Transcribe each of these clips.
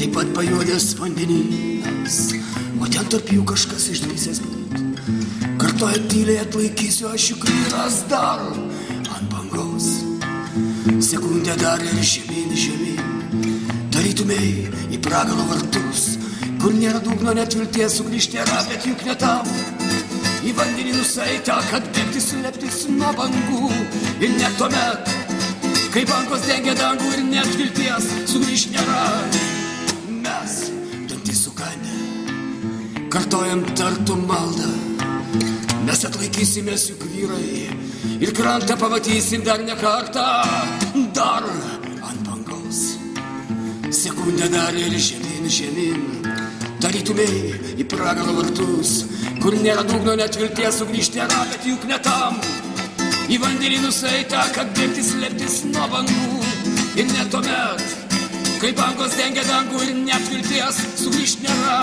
taip pat pajuodęs vandenynas, o ten tarp jų kažkas išdrįsęs būt. Kartoja tyliai atlaikysiu aš juk vyras dar ant bangos. Sekundę dar ir žemyn, žemyn, tarytumei į pragaro vartus, kur nėra dugno, net vilties sugrįžti yra, bet juk ne tam. Į vandenį nusaita, kad bėgti slėptis nuo bangų. Ir net tuomet, kai bangos dengia dangų ir net vilties sugrįžti nėra. Mes, dantis sukandę, kartojam tartum maldą. Mes atlaikysimės juk vyrai ir krantą pamatysim dar ne kartą. Dar ant bangos. Sekundę dar ir žemyn, žemyn, tarytumei į pragaro vartus, kur nėra dugno, net vilties sugrįžti yra, bet juk ne tam. Į vandenį nusaita, kad bėgti slėptis nuo bangų. Ir net tuomet, kai bangos dengia dangų ir net vilties sugrįžti nėra.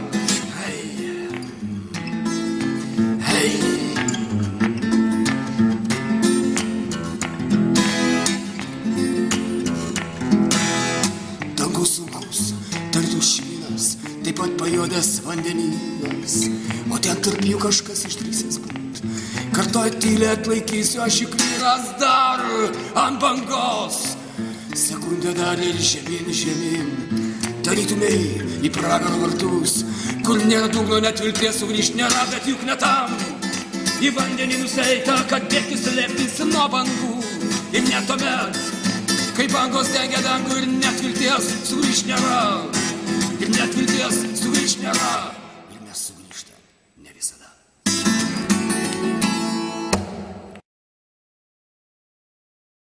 Hei. Dangus sunkus, tarytum švinas, taip pat pajuodęs vandenynas, o ten tarp jų kažkas išdrįsęs būt. Kartoja tyliai atlaikysiu aš juk vyras dar ant bangos. Sekundę dar ir žemyn, žemyn, tarytumei į pragaro vartus, kur nėra dugno, net vilties sugrįžti nėra, bet juk ne tam. Į vandenį nusaita, kad bėgti slėptis nuo bangų. Ir net tuomet, kai bangos dengia dangų ir net vilties sugrįžti nėra.